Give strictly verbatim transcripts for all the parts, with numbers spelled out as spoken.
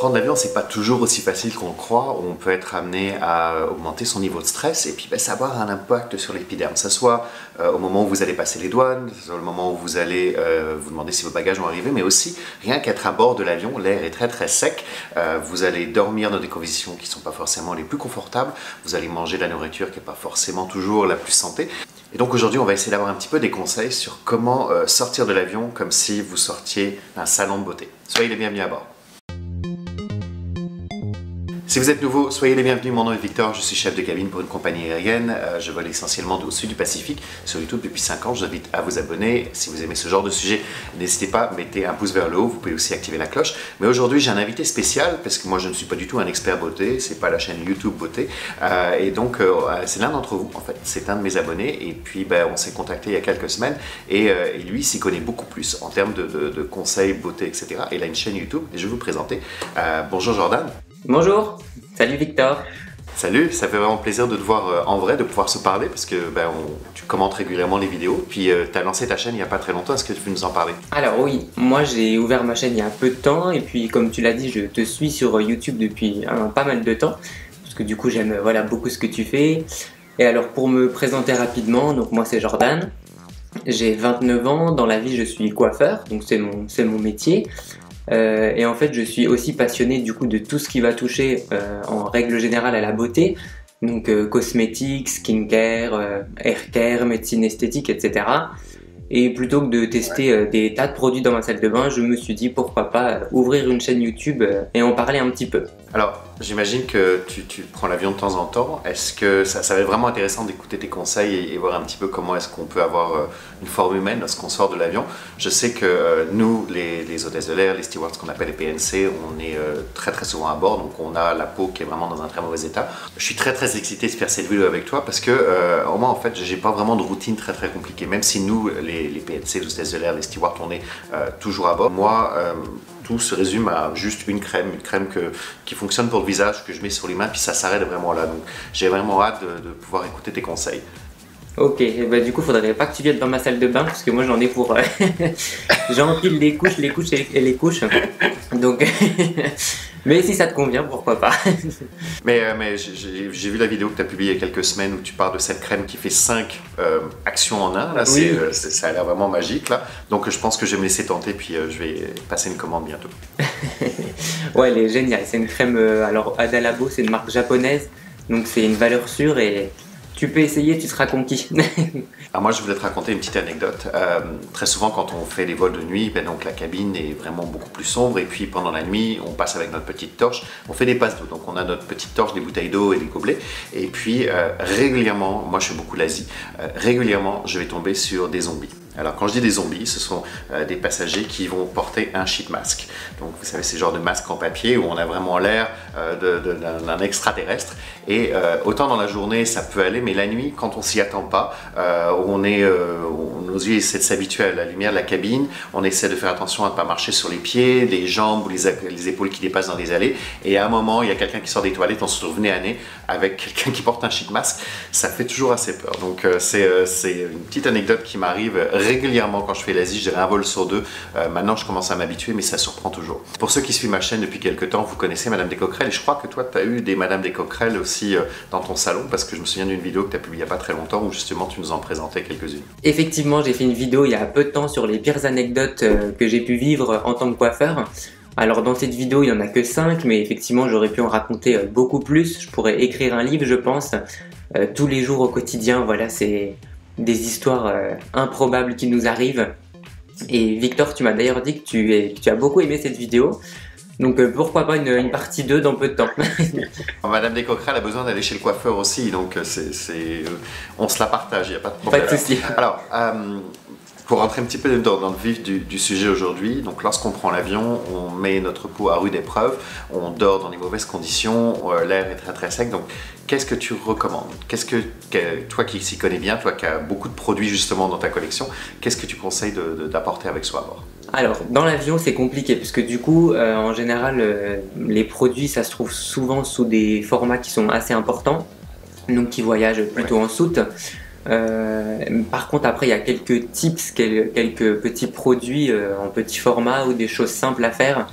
Prendre l'avion, c'est pas toujours aussi facile qu'on le croit. On peut être amené à augmenter son niveau de stress et puis ben, ça va avoir un impact sur l'épiderme. Que ce soit euh, au moment où vous allez passer les douanes, que ce soit au moment où vous allez euh, vous demander si vos bagages vont arriver, mais aussi rien qu'être à bord de l'avion, l'air est très très sec. Euh, vous allez dormir dans des conditions qui ne sont pas forcément les plus confortables. Vous allez manger de la nourriture qui n'est pas forcément toujours la plus santé. Et donc aujourd'hui, on va essayer d'avoir un petit peu des conseils sur comment euh, sortir de l'avion comme si vous sortiez d'un salon de beauté. Soyez les bienvenus à bord. Si vous êtes nouveau, soyez les bienvenus, mon nom est Victor, je suis chef de cabine pour une compagnie aérienne, euh, je vole essentiellement au sud du Pacifique, sur YouTube depuis cinq ans, je vous invite à vous abonner. Si vous aimez ce genre de sujet, n'hésitez pas, mettez un pouce vers le haut, vous pouvez aussi activer la cloche. Mais aujourd'hui j'ai un invité spécial, parce que moi je ne suis pas du tout un expert beauté, c'est pas la chaîne YouTube beauté, euh, et donc euh, c'est l'un d'entre vous en fait, c'est un de mes abonnés, et puis ben, on s'est contacté il y a quelques semaines, et, euh, et lui s'y connaît beaucoup plus en termes de, de, de conseils beauté, et cetera. Et il a une chaîne YouTube, et je vais vous présenter. Euh, bonjour Jordan. Bonjour, salut Victor. Salut, ça fait vraiment plaisir de te voir euh, en vrai, de pouvoir se parler parce que ben, on, tu commentes régulièrement les vidéos, puis euh, tu as lancé ta chaîne il n'y a pas très longtemps, est-ce que tu peux nous en parler? Alors oui, moi j'ai ouvert ma chaîne il y a un peu de temps et puis comme tu l'as dit, je te suis sur YouTube depuis un, pas mal de temps parce que du coup j'aime voilà, beaucoup ce que tu fais. Et alors pour me présenter rapidement, donc moi c'est Jordan, j'ai vingt-neuf ans, dans la vie je suis coiffeur, donc c'est mon, c'est mon métier. Euh, et en fait je suis aussi passionné du coup de tout ce qui va toucher euh, en règle générale à la beauté, donc euh, cosmétiques, skincare, euh, haircare, médecine esthétique, et cetera. Et plutôt que de tester euh, des tas de produits dans ma salle de bain, je me suis dit pourquoi pas euh, ouvrir une chaîne YouTube euh, et en parler un petit peu. Alors, j'imagine que tu, tu prends l'avion de temps en temps. Est-ce que ça, ça va être vraiment intéressant d'écouter tes conseils et, et voir un petit peu comment est-ce qu'on peut avoir euh, une forme humaine lorsqu'on sort de l'avion? Je sais que euh, nous, les, les hôtesses de l'air, les stewards, ce qu'on appelle les P N C, on est euh, très très souvent à bord, donc on a la peau qui est vraiment dans un très mauvais état. Je suis très très excité de faire cette vidéo avec toi parce que euh, moi en fait, j'ai pas vraiment de routine très très compliquée. Même si nous, les, les P N C, les hôtesses de l'air, les stewards, on est euh, toujours à bord. Moi, euh, tout se résume à juste une crème, une crème que, qui fonctionne pour le visage, que je mets sur les mains, puis ça s'arrête vraiment là. Donc j'ai vraiment hâte de, de pouvoir écouter tes conseils. Ok, bah du coup faudrait pas que tu viennes dans ma salle de bain parce que moi j'en ai pour... j'empile les couches, les couches et les couches. Donc... mais si ça te convient, pourquoi pas. Mais, euh, mais j'ai vu la vidéo que tu as publiée il y a quelques semaines où tu parles de cette crème qui fait cinq euh, actions en un. Là, oui. euh, ça a l'air vraiment magique là. Donc je pense que je vais me laisser tenter puis euh, je vais passer une commande bientôt. Ouais, elle est géniale. C'est une crème, euh, alors Adalabo, c'est une marque japonaise. Donc c'est une valeur sûre et tu peux essayer, tu seras conquis. Alors moi je voulais te raconter une petite anecdote. Euh, très souvent quand on fait les vols de nuit, ben donc la cabine est vraiment beaucoup plus sombre et puis pendant la nuit on passe avec notre petite torche, on fait des passes d'eau. Donc on a notre petite torche, des bouteilles d'eau et des gobelets et puis euh, régulièrement, moi je fais beaucoup l'Asie, euh, régulièrement je vais tomber sur des zombies. Alors quand je dis des zombies, ce sont euh, des passagers qui vont porter un sheet mask. Donc vous savez, c'est le genre de masque en papier où on a vraiment l'air euh, d'un extraterrestre. Et euh, autant dans la journée ça peut aller, mais la nuit quand on s'y attend pas, euh, on est, euh, on, nos yeux essaient de s'habituer à la lumière de la cabine, on essaie de faire attention à ne pas marcher sur les pieds, les jambes ou les, les épaules qui dépassent dans les allées. Et à un moment, il y a quelqu'un qui sort des toilettes, on se retrouve nez à nez avec quelqu'un qui porte un sheet mask. Ça fait toujours assez peur. Donc euh, c'est euh, une petite anecdote qui m'arrive régulièrement quand je fais l'Asie, je dirais un vol sur deux. Euh, maintenant, je commence à m'habituer, mais ça surprend toujours. Pour ceux qui suivent ma chaîne depuis quelques temps, vous connaissez Madame Descoquerelles, et je crois que toi, tu as eu des Madame Descoquerelles aussi euh, dans ton salon, parce que je me souviens d'une vidéo que tu as publiée il n'y a pas très longtemps, où justement, tu nous en présentais quelques-unes. Effectivement, j'ai fait une vidéo il y a peu de temps sur les pires anecdotes euh, que j'ai pu vivre en tant que coiffeur. Alors dans cette vidéo, il n'y en a que cinq, mais effectivement, j'aurais pu en raconter euh, beaucoup plus. Je pourrais écrire un livre, je pense, euh, tous les jours au quotidien. Voilà, c'est des histoires euh, improbables qui nous arrivent. Et Victor, tu m'as d'ailleurs dit que tu, es, que tu as beaucoup aimé cette vidéo. Donc euh, pourquoi pas une, une partie deux dans peu de temps. Madame Descoquerelles a besoin d'aller chez le coiffeur aussi, donc c'est, c'est, on se la partage, il n'y a pas de problème. Pas de souci. Alors, euh, pour rentrer un petit peu dans, dans le vif du, du sujet aujourd'hui, donc lorsqu'on prend l'avion, on met notre peau à rude épreuve, on dort dans les mauvaises conditions, euh, l'air est très très sec, donc qu'est-ce que tu recommandes? Qu'est-ce que, que, toi qui s'y connais bien, toi qui as beaucoup de produits justement dans ta collection, qu'est-ce que tu conseilles d'apporter avec soi à bord? Alors, dans l'avion, c'est compliqué, parce que du coup, euh, en général, euh, les produits, ça se trouve souvent sous des formats qui sont assez importants, donc qui voyagent plutôt ouais. en soute. Euh, par contre, après, il y a quelques tips, quelques petits produits euh, en petit format ou des choses simples à faire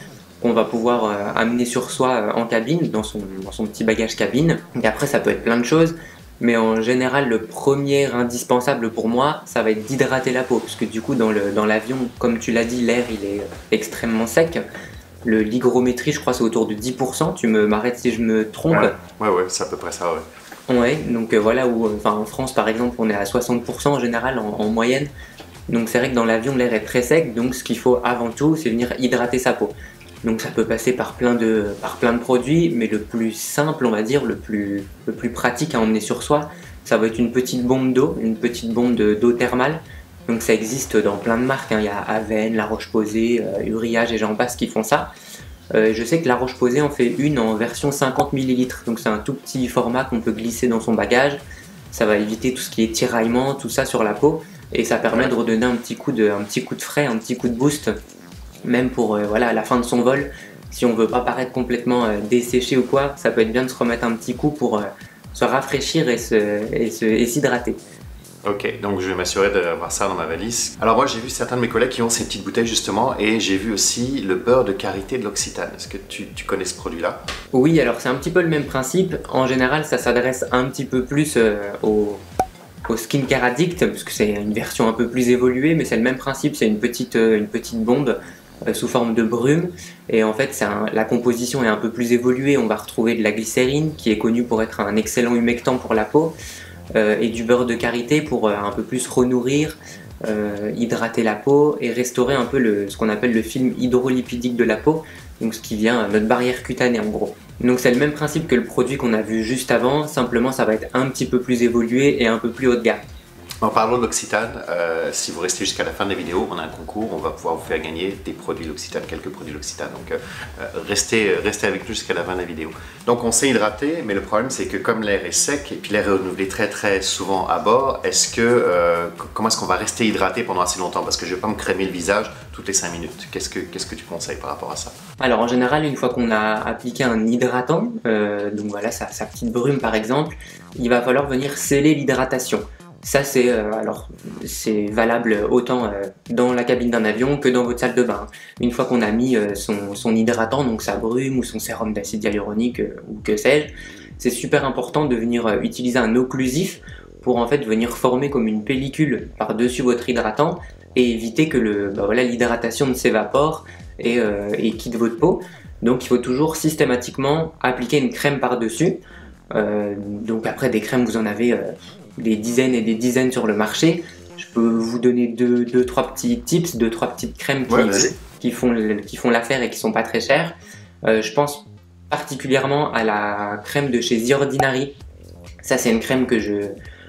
qu'on va pouvoir euh, amener sur soi euh, en cabine, dans son, dans son petit bagage cabine. Et après, ça peut être plein de choses, mais en général, le premier indispensable pour moi, ça va être d'hydrater la peau, parce que du coup, dans le, dans l'avion, comme tu l'as dit, l'air il est extrêmement sec. Le, l'hygrométrie, je crois, c'est autour de dix pour cent. Tu me m'arrêtes si je me trompe. Ouais, ouais, ouais, c'est à peu près ça, ouais. Ouais, donc euh, voilà, où, euh, en France, par exemple, on est à soixante pour cent en général, en, en moyenne. Donc c'est vrai que dans l'avion, l'air est très sec, donc ce qu'il faut avant tout, c'est venir hydrater sa peau. Donc ça peut passer par plein de, par plein de produits, mais le plus simple, on va dire, le plus, le plus pratique à emmener sur soi, ça va être une petite bombe d'eau, une petite bombe de, d'eau thermale. Donc ça existe dans plein de marques, hein. Il y a Aven, La Roche-Posay, euh, Uriage et j'en passe qui font ça. Euh, je sais que La Roche-Posay en fait une en version cinquante millilitres, donc c'est un tout petit format qu'on peut glisser dans son bagage. Ça va éviter tout ce qui est tiraillement, tout ça sur la peau, et ça permet de redonner un petit coup de, un petit coup de frais, un petit coup de boost, même pour euh, voilà, à la fin de son vol. Si on veut pas paraître complètement euh, desséché ou quoi, ça peut être bien de se remettre un petit coup pour euh, se rafraîchir et, se, et, se, et s'hydrater. Ok, donc je vais m'assurer d'avoir ça dans ma valise. Alors moi j'ai vu certains de mes collègues qui ont ces petites bouteilles justement, et j'ai vu aussi le beurre de karité de l'Occitane. Est-ce que tu, tu connais ce produit-là? Oui, alors c'est un petit peu le même principe. En général, ça s'adresse un petit peu plus euh, aux, aux skincare addicts, parce que c'est une version un peu plus évoluée, mais c'est le même principe. C'est une petite, euh, une petite bombe euh, sous forme de brume, et en fait c'est un, la composition est un peu plus évoluée. On va retrouver de la glycérine, qui est connue pour être un excellent humectant pour la peau. Euh, et du beurre de karité pour euh, un peu plus renourrir, euh, hydrater la peau et restaurer un peu le, ce qu'on appelle le film hydrolipidique de la peau, donc ce qui vient notre barrière cutanée en gros. Donc c'est le même principe que le produit qu'on a vu juste avant, simplement ça va être un petit peu plus évolué et un peu plus haut de gamme. En parlant de l'Occitane, euh, si vous restez jusqu'à la fin de la vidéo, on a un concours, on va pouvoir vous faire gagner des produits l'Occitane, quelques produits l'Occitane. Donc euh, restez, restez avec nous jusqu'à la fin de la vidéo. Donc on s'est hydraté, mais le problème c'est que comme l'air est sec et puis l'air est renouvelé très très souvent à bord, est-ce que euh, comment est-ce qu'on va rester hydraté pendant assez longtemps? Parce que je ne vais pas me crémer le visage toutes les cinq minutes. Qu'est-ce que, qu'est-ce que tu conseilles par rapport à ça? Alors en général, une fois qu'on a appliqué un hydratant, euh, donc voilà sa, sa petite brume par exemple, il va falloir venir sceller l'hydratation. Ça c'est euh, alors c'est valable autant euh, dans la cabine d'un avion que dans votre salle de bain. Une fois qu'on a mis euh, son, son hydratant, donc sa brume ou son sérum d'acide hyaluronique euh, ou que sais-je, c'est super important de venir euh, utiliser un occlusif pour en fait venir former comme une pellicule par-dessus votre hydratant et éviter que le, bah voilà, l'hydratation ne s'évapore et, euh, et quitte votre peau. Donc il faut toujours systématiquement appliquer une crème par-dessus. Euh, donc après des crèmes vous en avez euh, des dizaines et des dizaines sur le marché. Je peux vous donner deux, deux trois petits tips, deux trois petites crèmes qui, ouais, qui font, qui font l'affaire et qui sont pas très chères. Euh, je pense particulièrement à la crème de chez The Ordinary. Ça c'est une crème que je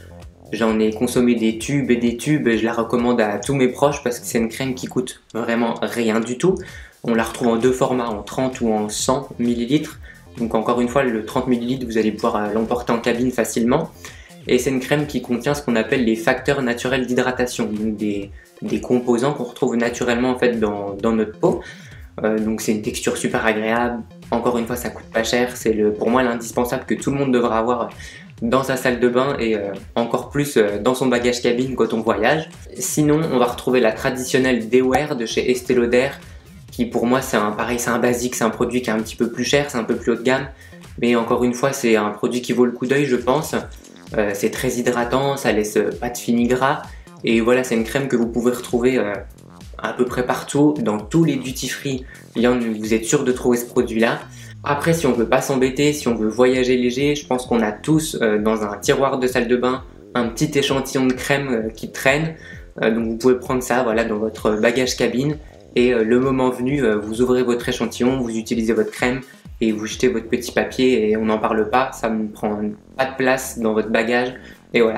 j'en ai consommé des tubes et des tubes et je la recommande à tous mes proches parce que c'est une crème qui coûte vraiment rien du tout. On la retrouve en deux formats, en trente ou en cent millilitres. Donc encore une fois, le trente millilitres, vous allez pouvoir l'emporter en cabine facilement. Et c'est une crème qui contient ce qu'on appelle les facteurs naturels d'hydratation, donc des, des composants qu'on retrouve naturellement en fait dans, dans notre peau. Euh, donc c'est une texture super agréable. Encore une fois, ça coûte pas cher. C'est le, pour moi l'indispensable que tout le monde devra avoir dans sa salle de bain et euh, encore plus euh, dans son bagage cabine quand on voyage. Sinon, on va retrouver la traditionnelle Day-Wear de chez Estée Lauder, qui pour moi c'est un pareil, c'est un basique, c'est un produit qui est un petit peu plus cher, c'est un peu plus haut de gamme, mais encore une fois c'est un produit qui vaut le coup d'œil je pense. Euh, c'est très hydratant, ça laisse pas de fini gras et voilà, c'est une crème que vous pouvez retrouver euh, à peu près partout, dans tous les duty free, vous êtes sûr de trouver ce produit là. Après si on veut pas s'embêter, si on veut voyager léger, je pense qu'on a tous euh, dans un tiroir de salle de bain un petit échantillon de crème euh, qui traîne, euh, donc vous pouvez prendre ça voilà, dans votre bagage cabine. Et euh, le moment venu, euh, vous ouvrez votre échantillon, vous utilisez votre crème et vous jetez votre petit papier et on n'en parle pas, ça ne prend pas de place dans votre bagage et voilà.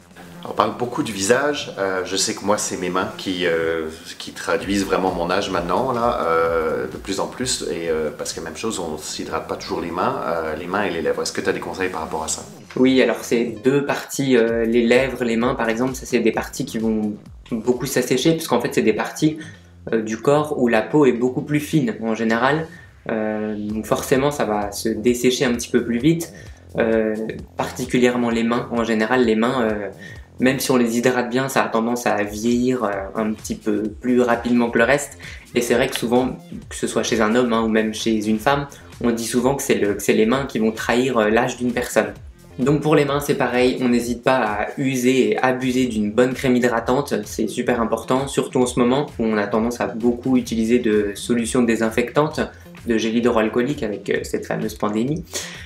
On parle beaucoup du visage, euh, je sais que moi c'est mes mains qui, euh, qui traduisent vraiment mon âge maintenant, là, euh, de plus en plus, et, euh, parce que même chose, on ne s'hydrate pas toujours les mains, euh, les mains et les lèvres. Est-ce que tu as des conseils par rapport à ça? Oui, alors c'est deux parties, euh, les lèvres, les mains par exemple, ça c'est des parties qui vont beaucoup s'assécher, parce qu'en fait c'est des parties euh, du corps où la peau est beaucoup plus fine en général, euh, donc forcément ça va se dessécher un petit peu plus vite, euh, particulièrement les mains. En général les mains, euh, même si on les hydrate bien, ça a tendance à vieillir euh, un petit peu plus rapidement que le reste. Et c'est vrai que souvent, que ce soit chez un homme hein, ou même chez une femme, on dit souvent que c'est le, que c'est les mains qui vont trahir euh, l'âge d'une personne. Donc pour les mains c'est pareil, on n'hésite pas à user et abuser d'une bonne crème hydratante, c'est super important, surtout en ce moment où on a tendance à beaucoup utiliser de solutions désinfectantes, de gel hydroalcoolique avec euh, cette fameuse pandémie.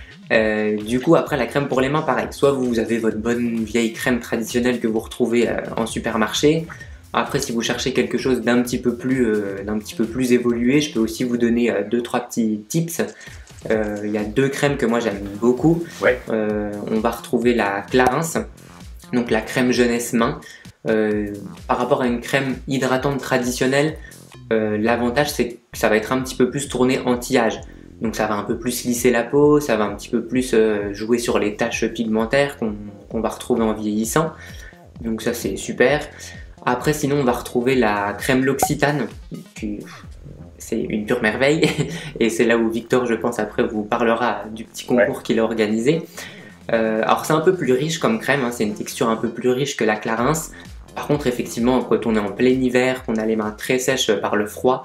Euh, du coup après la crème pour les mains pareil, soit vous avez votre bonne vieille crème traditionnelle que vous retrouvez euh, en supermarché. Après si vous cherchez quelque chose d'un petit peu plus euh, d'un petit peu plus évolué, je peux aussi vous donner euh, deux trois petits tips. Il euh, y a deux crèmes que moi j'aime beaucoup. Ouais. Euh, on va retrouver la Clarins, donc la crème jeunesse main. Euh, par rapport à une crème hydratante traditionnelle, euh, l'avantage c'est que ça va être un petit peu plus tourné anti-âge. Donc ça va un peu plus lisser la peau, ça va un petit peu plus euh, jouer sur les taches pigmentaires qu'on qu'on va retrouver en vieillissant. Donc ça c'est super. Après sinon on va retrouver la crème L'Occitane, qui c'est une pure merveille et c'est là où Victor je pense après vous parlera du petit concours ouais. qu'il a organisé. Euh, alors c'est un peu plus riche comme crème, hein, c'est une texture un peu plus riche que la Clarins. Par contre effectivement quand on est en plein hiver, qu'on a les mains très sèches par le froid,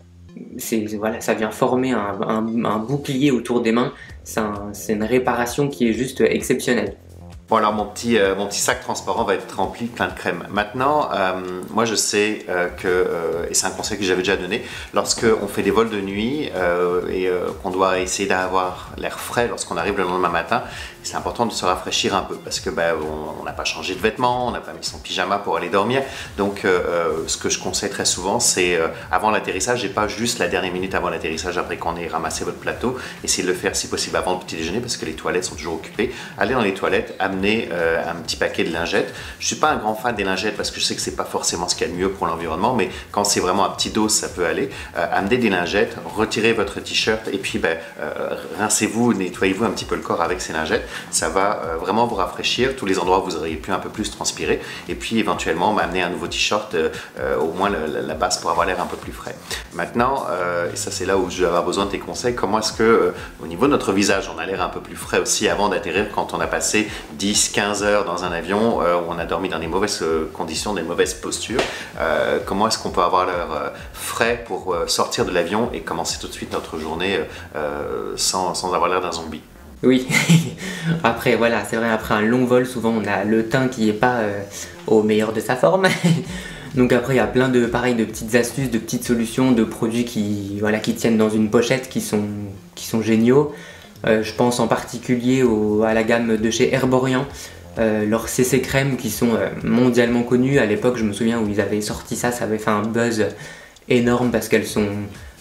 c'est, voilà, ça vient former un, un, un bouclier autour des mains, c'est un, une réparation qui est juste exceptionnelle. Bon alors mon petit, euh, mon petit sac transparent va être rempli plein de crème. Maintenant, euh, moi je sais euh, que, euh, et c'est un conseil que j'avais déjà donné, lorsque on fait des vols de nuit euh, et euh, qu'on doit essayer d'avoir l'air frais lorsqu'on arrive le lendemain matin, c'est important de se rafraîchir un peu parce que ben, on n'a pas changé de vêtements, on n'a pas mis son pyjama pour aller dormir. Donc euh, ce que je conseille très souvent c'est euh, avant l'atterrissage et pas juste la dernière minute avant l'atterrissage après qu'on ait ramassé votre plateau, essayez de le faire si possible avant le petit déjeuner parce que les toilettes sont toujours occupées. Allez dans les toilettes, amenez Euh, un petit paquet de lingettes. Je ne suis pas un grand fan des lingettes parce que je sais que c'est pas forcément ce qu'il y a de mieux pour l'environnement, mais quand c'est vraiment un petit dos, ça peut aller. Euh, amenez des lingettes, retirez votre t-shirt et puis ben, euh, rincez-vous, nettoyez-vous un petit peu le corps avec ces lingettes. Ça va euh, vraiment vous rafraîchir. Tous les endroits où vous auriez pu un peu plus transpirer et puis éventuellement ben, amener un nouveau t-shirt, euh, euh, au moins la, la base pour avoir l'air un peu plus frais. Maintenant, euh, et ça c'est là où je vais avoir besoin de tes conseils, comment est-ce que euh, au niveau de notre visage, on a l'air un peu plus frais aussi avant d'atterrir quand on a passé dix quinze heures dans un avion euh, où on a dormi dans des mauvaises euh, conditions, des mauvaises postures. Euh, comment est-ce qu'on peut avoir l'air euh, frais pour euh, sortir de l'avion et commencer tout de suite notre journée euh, sans, sans avoir l'air d'un zombie? Oui, après voilà, c'est vrai, après un long vol, souvent on a le teint qui n'est pas euh, au meilleur de sa forme. Donc après il y a plein de, pareil, de petites astuces, de petites solutions, de produits qui, voilà, qui tiennent dans une pochette qui sont, qui sont géniaux. Euh, je pense en particulier au, à la gamme de chez Herborian, euh, leurs C C crèmes qui sont euh, mondialement connues. À l'époque, je me souviens où ils avaient sorti ça, ça avait fait un buzz énorme parce qu'elles sont,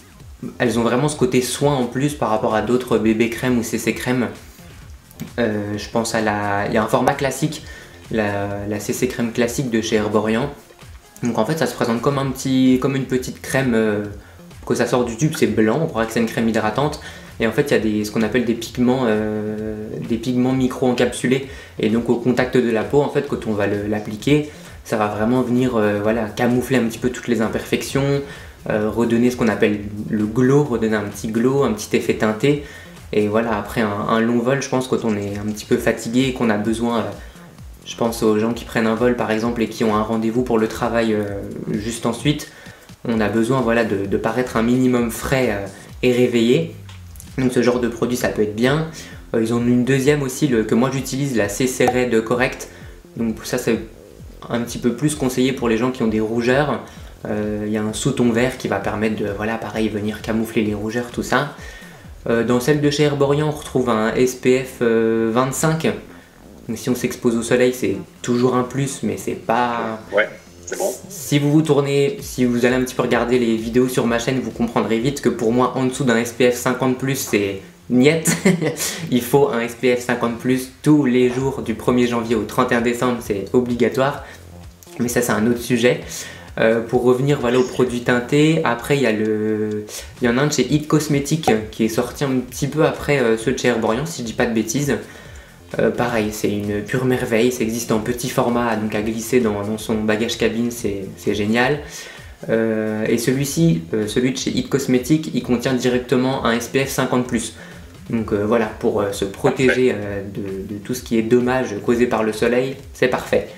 elles ont vraiment ce côté soin en plus par rapport à d'autres bébé crèmes ou C C crèmes. Euh, je pense à la, il y a un format classique, la, la C C crème classique de chez Herborian. Donc en fait, ça se présente comme un petit, comme une petite crème. Euh, quand ça sort du tube, c'est blanc, on croirait que c'est une crème hydratante. Et en fait, il y a des, ce qu'on appelle des pigments, euh, des pigments micro-encapsulés. Et donc, au contact de la peau, en fait, quand on va l'appliquer, ça va vraiment venir euh, voilà, camoufler un petit peu toutes les imperfections, euh, redonner ce qu'on appelle le glow, redonner un petit glow, un petit effet teinté. Et voilà, après un, un long vol, je pense, quand on est un petit peu fatigué et qu'on a besoin, euh, je pense aux gens qui prennent un vol, par exemple, et qui ont un rendez-vous pour le travail euh, juste ensuite, on a besoin voilà, de, de paraître un minimum frais euh, et réveillé. Donc ce genre de produit ça peut être bien. Euh, ils ont une deuxième aussi le, que moi j'utilise, la C C Red Correct. Donc ça c'est un petit peu plus conseillé pour les gens qui ont des rougeurs. Euh, il y a un sous-ton vert qui va permettre de, voilà, pareil, venir camoufler les rougeurs, tout ça. Euh, dans celle de chez Herborian on retrouve un S P F euh, vingt-cinq. Donc si on s'expose au soleil c'est toujours un plus mais c'est pas... Ouais. Bon. Si vous vous tournez, si vous allez un petit peu regarder les vidéos sur ma chaîne, vous comprendrez vite que pour moi, en dessous d'un S P F cinquante plus, c'est niet. Il faut un S P F cinquante plus tous les jours du premier janvier au trente et un décembre, c'est obligatoire. Mais ça, c'est un autre sujet. Euh, pour revenir voilà, aux produits teintés, après il y, a le... il y en a un de chez It Cosmetics qui est sorti un petit peu après euh, ceux de chez Herborian, si je dis pas de bêtises. Euh, pareil, c'est une pure merveille, ça existe en petit format, donc à glisser dans, dans son bagage cabine, c'est génial. Euh, et celui-ci, euh, celui de chez It Cosmetics, il contient directement un S P F cinquante plus. Donc euh, voilà, pour euh, se protéger euh, de, de tout ce qui est dommages causés par le soleil, c'est parfait.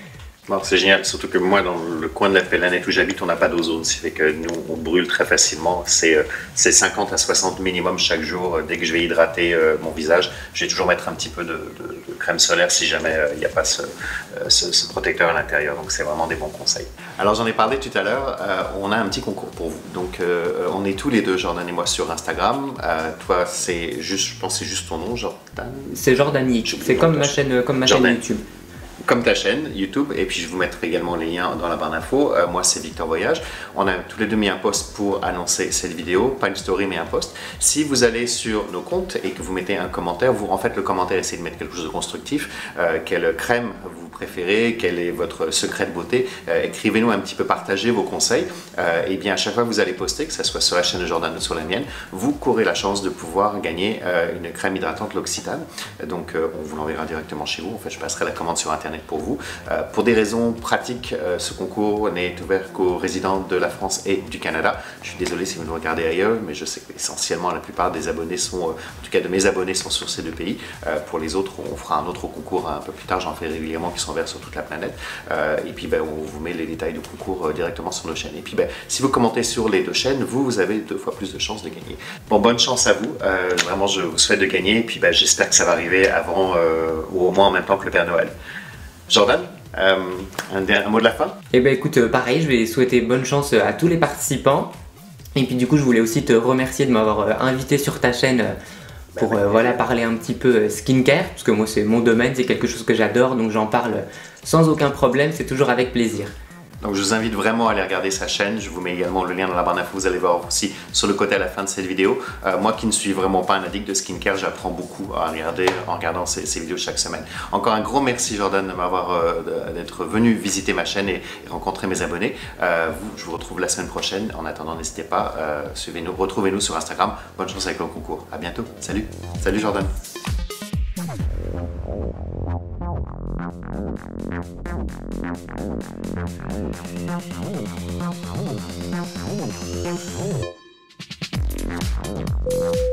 Bon, c'est génial, surtout que moi, dans le coin de la planète où j'habite, on n'a pas d'ozone, ce qui fait que nous, on brûle très facilement. C'est euh, c'est cinquante à soixante minimum chaque jour. Dès que je vais hydrater euh, mon visage, je vais toujours mettre un petit peu de, de, de crème solaire si jamais il n'y a pas ce, euh, ce, ce protecteur à l'intérieur. Donc, c'est vraiment des bons conseils. Alors, j'en ai parlé tout à l'heure, euh, on a un petit concours pour vous. Donc, euh, on est tous les deux, Jordan et moi, sur Instagram. Euh, toi, c'est juste, je pense que c'est juste ton nom, Jordan. C'est Jordanique, c'est comme ma chaîne, comme ma chaîne YouTube. Comme ta chaîne YouTube, et puis je vous mettrai également les liens dans la barre d'infos. Euh, moi, c'est Victor Voyage. On a tous les deux mis un post pour annoncer cette vidéo, pas une story, mais un post. Si vous allez sur nos comptes et que vous mettez un commentaire, vous en faites le commentaire, essayez de mettre quelque chose de constructif. Euh, quelle crème vous préférez, quel est votre secret de beauté, euh, écrivez-nous un petit peu, partagez vos conseils. Euh, et bien à chaque fois que vous allez poster, que ce soit sur la chaîne de Jordan ou sur la mienne, vous courez la chance de pouvoir gagner euh, une crème hydratante L'Occitane. Donc euh, on vous l'enverra directement chez vous. En fait, je passerai la commande sur internet pour vous. Euh, pour des raisons pratiques, euh, ce concours n'est ouvert qu'aux résidents de la France et du Canada. Je suis désolé si vous nous regardez ailleurs, mais je sais qu'essentiellement la plupart des abonnés sont, euh, en tout cas de mes abonnés, sont sur ces deux pays. Euh, pour les autres, on fera un autre concours un peu plus tard, j'en fais régulièrement qui sont ouverts sur toute la planète. Euh, et puis ben, on vous met les détails du concours euh, directement sur nos chaînes. Et puis ben, si vous commentez sur les deux chaînes, vous, vous avez deux fois plus de chances de gagner. Bon, bonne chance à vous. Euh, vraiment, je vous souhaite de gagner. Et puis ben, j'espère que ça va arriver avant euh, ou au moins en même temps que le Père Noël. Jordan, euh, un, un mot de la fin? Eh bien écoute, euh, pareil, je vais souhaiter bonne chance à tous les participants. Et puis du coup, je voulais aussi te remercier de m'avoir euh, invité sur ta chaîne euh, pour euh, voilà, parler un petit peu euh, skincare, parce que moi c'est mon domaine, c'est quelque chose que j'adore, donc j'en parle sans aucun problème, c'est toujours avec plaisir. Donc je vous invite vraiment à aller regarder sa chaîne, je vous mets également le lien dans la barre d'infos, vous allez voir aussi sur le côté à la fin de cette vidéo. Euh, moi qui ne suis vraiment pas un addict de skincare, j'apprends beaucoup à regarder en regardant ces, ces vidéos chaque semaine. Encore un gros merci Jordan de m'avoir euh, d'être venu visiter ma chaîne et, et rencontrer mes abonnés. Euh, vous, je vous retrouve la semaine prochaine. En attendant, n'hésitez pas, euh, suivez-nous, retrouvez-nous sur Instagram. Bonne chance avec le concours. À bientôt. Salut. Salut Jordan. Oh,